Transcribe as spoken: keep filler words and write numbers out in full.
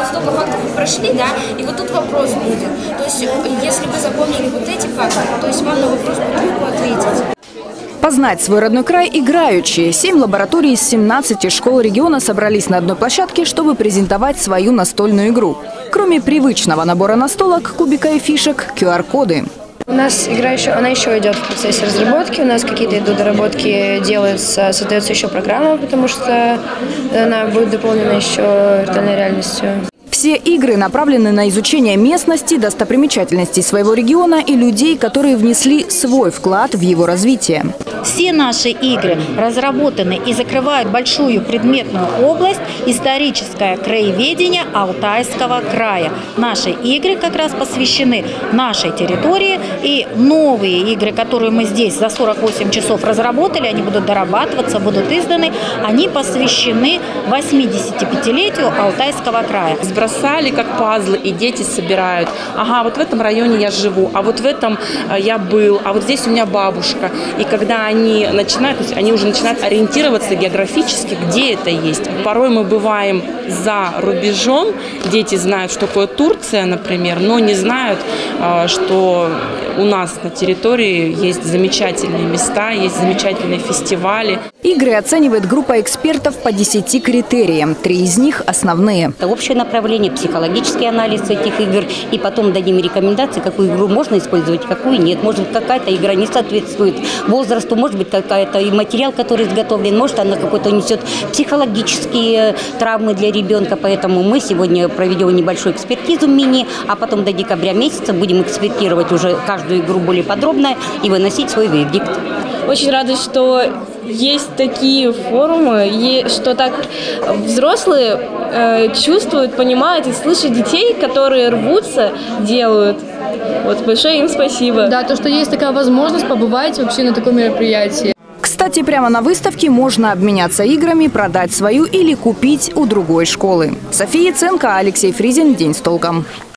вот столько фактов вы прошли, да, и вот тут вопрос будет. То есть, если вы запомнили вот эти факты, то есть вам на вопрос будет легко ответить. Познать свой родной край играючи. Семь лабораторий из семнадцати школ региона собрались на одной площадке, чтобы презентовать свою настольную игру. Кроме привычного набора настолок, кубика и фишек – ку ар коды. У нас игра еще, она еще идет в процессе разработки. У нас какие-то идут доработки, делаются, создается еще программа, потому что она будет дополнена еще виртуальной реальностью. Все игры направлены на изучение местности, достопримечательностей своего региона и людей, которые внесли свой вклад в его развитие. Все наши игры разработаны и закрывают большую предметную область историческое краеведение Алтайского края. Наши игры как раз посвящены нашей территории, и новые игры, которые мы здесь за сорок восемь часов разработали, они будут дорабатываться, будут изданы, они посвящены восьмидесятипятилетию Алтайского края. Бросали как пазлы, и дети собирают. Ага, вот в этом районе я живу, а вот в этом я был, а вот здесь у меня бабушка. И когда они начинают, то есть они уже начинают ориентироваться географически, где это есть. Порой мы бываем за рубежом, дети знают, что такое Турция, например, но не знают, что у нас на территории есть замечательные места, есть замечательные фестивали. Игры оценивает группа экспертов по десяти критериям. Три из них основные. Это общее направление, психологический анализ этих игр. И потом дадим рекомендации, какую игру можно использовать, какую нет. Может быть, какая-то игра не соответствует возрасту, может быть, какая-то и материал, который изготовлен, может, она какой-то несет психологические травмы для ребенка. Поэтому мы сегодня проведем небольшую экспертизу мини, а потом до декабря месяца будем экспертировать уже каждую игру более подробно и выносить свой вердикт. Очень рада, что есть такие форумы, что так взрослые э, чувствуют, понимают и слышат детей, которые рвутся, делают. Вот большое им спасибо. Да, то, что есть такая возможность побывать вообще на таком мероприятии. Кстати, прямо на выставке можно обменяться играми, продать свою или купить у другой школы. София Ценко, Алексей Фризин. День с толком.